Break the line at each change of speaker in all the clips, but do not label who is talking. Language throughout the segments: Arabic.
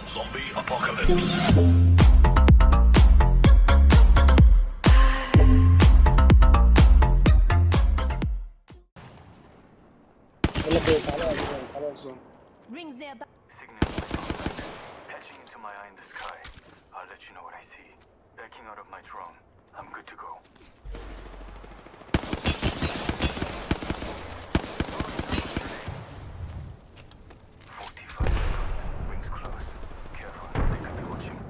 Zombie apocalypse.
Rings nearby.
Signal patching into my eye in the sky. I'll let you know what I see. Backing out of my drone. I'm good to go. Rings close. Careful, they could be watching.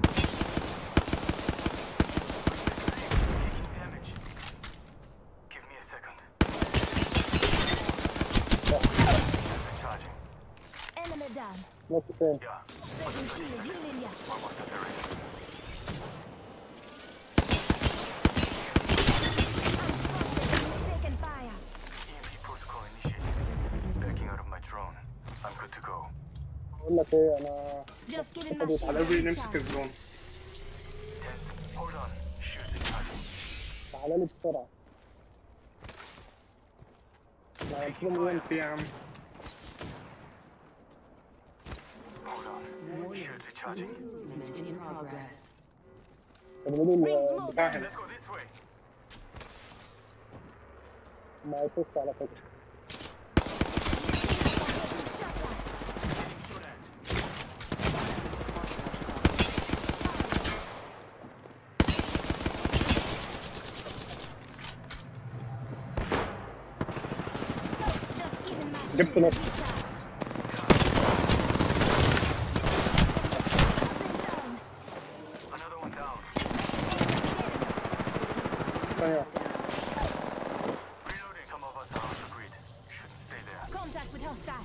Taking damage. Give me a second. Recharging.
Enemy down.
Yeah,
Second shield, healing ya.
almost at the ready.
Taking fire.
EMP protocol initiated. Backing out of my drone. I'm good to go.
بقول لك ايه انا
Just getting my
بديت
shield.
على وي نمسك الزون.
10. Hold on. Shoot the target.
تعالى لي بسرعه. لا قلت لهم وين في يا عم.
Hold on. Shield recharging.
Movement in progress.
خلوا لي
Rings moving.
البتاع هنا
Let's go this way.
ما يفوز على فكره.
Getting shot at.
Just giving my
جبت
shield.
نص.
Another one down.
ثانيه.
Reloading. Some of us are on the grid. Shouldn't stay there.
Contact with hostile.